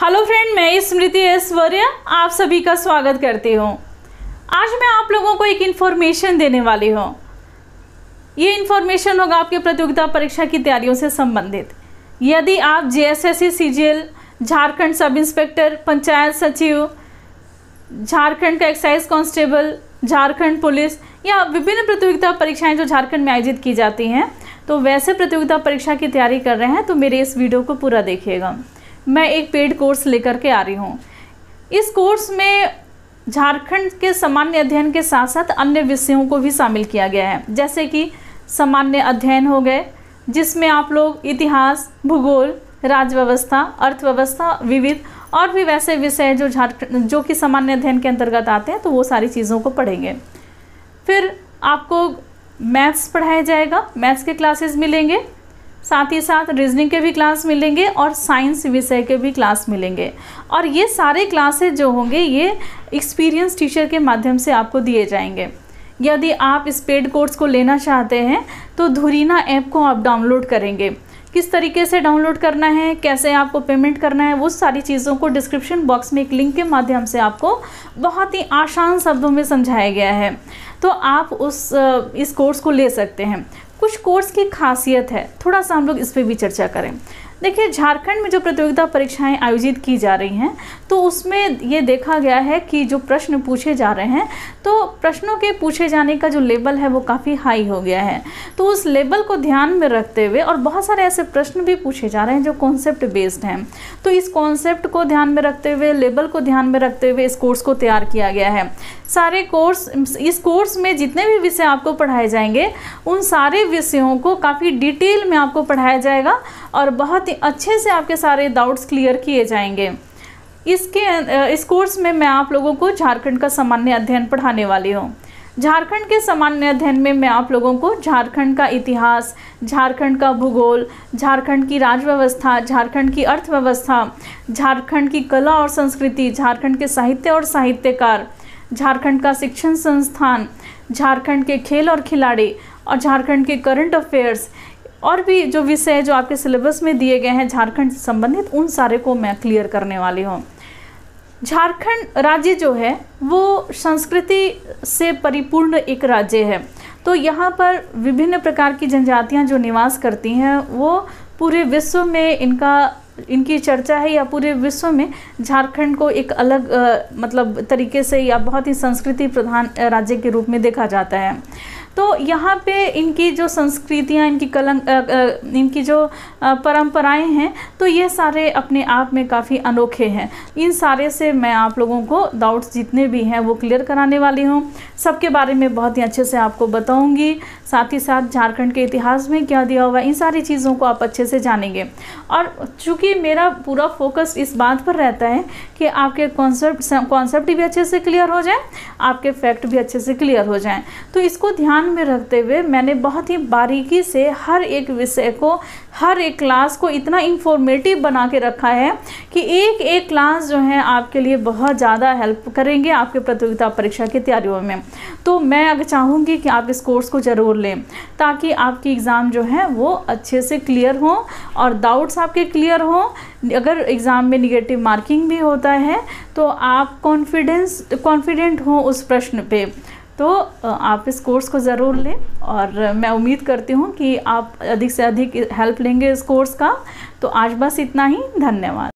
Hello friend, मैं स्मृति ऐश्वर्या आप सभी का स्वागत करती हूँ। आज मैं आप लोगों को एक इन्फॉर्मेशन देने वाली हूँ। ये इन्फॉर्मेशन होगा आपके प्रतियोगिता परीक्षा की तैयारियों से संबंधित। यदि आप JSSC CGL, Jharkhand sub inspector, panchayat सचिव, झारखंड का एक्साइज कांस्टेबल, झारखंड पुलिस या विभिन्न प्रतियोगिता परीक्षाएं जो झारखंड में आयोजित की जाती हैं, तो वैसे प्रतियोगिता परीक्षा की तैयारी कर रहे हैं तो मेरे इस वीडियो को पूरा देखिएगा। मैं एक पेड कोर्स लेकर के आ रही हूँ। इस कोर्स में झारखंड के सामान्य अध्ययन के साथ साथ अन्य विषयों को भी शामिल किया गया है, जैसे कि सामान्य अध्ययन हो गए, जिसमें आप लोग इतिहास, भूगोल, राज्य व्यवस्था, अर्थव्यवस्था, विविध और भी वैसे विषय जो कि सामान्य अध्ययन के अंतर्गत आते हैं, तो वो सारी चीज़ों को पढ़ेंगे। फिर आपको मैथ्स पढ़ाया जाएगा, मैथ्स के क्लासेस मिलेंगे, साथ ही साथ रीजनिंग के भी क्लास मिलेंगे और साइंस विषय के भी क्लास मिलेंगे। और ये सारे क्लासेस जो होंगे ये एक्सपीरियंस टीचर के माध्यम से आपको दिए जाएंगे। यदि आप इस पेड कोर्स को लेना चाहते हैं तो धुरीना ऐप को आप डाउनलोड करेंगे। किस तरीके से डाउनलोड करना है, कैसे आपको पेमेंट करना है, वो सारी चीज़ों को डिस्क्रिप्शन बॉक्स में एक लिंक के माध्यम से आपको बहुत ही आसान शब्दों में समझाया गया है, तो आप इस कोर्स को ले सकते हैं। कुछ कोर्स की खासियत है, थोड़ा सा हम लोग इस पर भी चर्चा करें। देखिए, झारखंड में जो प्रतियोगिता परीक्षाएं आयोजित की जा रही हैं तो उसमें ये देखा गया है कि जो प्रश्न पूछे जा रहे हैं तो प्रश्नों के पूछे जाने का जो लेवल है वो काफ़ी हाई हो गया है। तो उस लेवल को ध्यान में रखते हुए और बहुत सारे ऐसे प्रश्न भी पूछे जा रहे हैं जो कॉन्सेप्ट बेस्ड हैं, तो इस कॉन्सेप्ट को ध्यान में रखते हुए, लेवल को ध्यान में रखते हुए इस कोर्स को तैयार किया गया है। इस कोर्स में जितने भी विषय आपको पढ़ाए जाएंगे उन सारे विषयों को काफ़ी डिटेल में आपको पढ़ाया जाएगा और बहुत ही अच्छे से आपके सारे डाउट्स क्लियर किए जाएंगे। इस कोर्स में मैं आप लोगों को झारखंड का सामान्य अध्ययन पढ़ाने वाली हूँ। झारखंड के सामान्य अध्ययन में मैं आप लोगों को झारखंड का इतिहास, झारखंड का भूगोल, झारखंड की राज्य व्यवस्था, झारखंड की अर्थव्यवस्था, झारखंड की कला और संस्कृति, झारखंड के साहित्य और साहित्यकार, झारखंड का शिक्षण संस्थान, झारखंड के खेल और खिलाड़ी और झारखंड के करंट अफेयर्स और भी जो विषय जो आपके सिलेबस में दिए गए हैं झारखंड से संबंधित, उन सारे को मैं क्लियर करने वाली हूँ। झारखंड राज्य जो है वो संस्कृति से परिपूर्ण एक राज्य है। तो यहाँ पर विभिन्न प्रकार की जनजातियाँ जो निवास करती हैं वो पूरे विश्व में इनकी चर्चा है, या पूरे विश्व में झारखंड को एक अलग तरीके से या बहुत ही संस्कृति प्रधान राज्य के रूप में देखा जाता है। तो यहाँ पे इनकी जो संस्कृतियाँ, इनकी जो परंपराएं हैं, तो ये सारे अपने आप में काफ़ी अनोखे हैं। इन सारे से मैं आप लोगों को डाउट्स जितने भी हैं वो क्लियर कराने वाली हूँ। सबके बारे में बहुत ही अच्छे से आपको बताऊँगी। साथ ही साथ झारखंड के इतिहास में क्या दिया हुआ है, इन सारी चीज़ों को आप अच्छे से जानेंगे। और चूँकि मेरा पूरा फोकस इस बात पर रहता है कि आपके कॉन्सेप्ट भी अच्छे से क्लियर हो जाए, आपके फैक्ट भी अच्छे से क्लियर हो जाएँ, तो इसको ध्यान में रखते हुए मैंने बहुत ही बारीकी से हर एक विषय को, हर एक क्लास को इतना इंफॉर्मेटिव बना के रखा है कि एक एक क्लास जो है आपके लिए बहुत ज़्यादा हेल्प करेंगे आपके प्रतियोगिता परीक्षा की तैयारियों में। तो मैं अगर चाहूँगी कि आप इस कोर्स को ज़रूर लें ताकि आपकी एग्ज़ाम जो है वो अच्छे से क्लियर हो और डाउट्स आपके क्लियर हो। अगर एग्ज़ाम में निगेटिव मार्किंग भी होता है तो आप कॉन्फिडेंट हो उस प्रश्न पे। तो आप इस कोर्स को ज़रूर लें और मैं उम्मीद करती हूँ कि आप अधिक से अधिक हेल्प लेंगे इस कोर्स का। तो आज बस इतना ही, धन्यवाद।